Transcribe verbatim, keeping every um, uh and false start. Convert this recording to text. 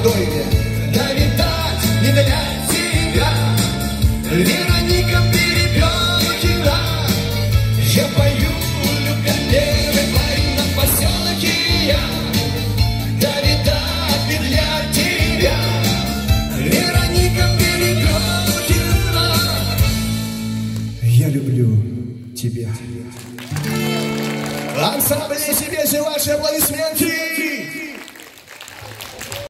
дуэте. Да ведь так не для тебя, Вероника Перепелкина. Я пою, любя левой твои на поселке я. Да ведь так не для тебя, Вероника Перепелкина. Я люблю тебя. Ансамбль, себе же ваши аплодисменты.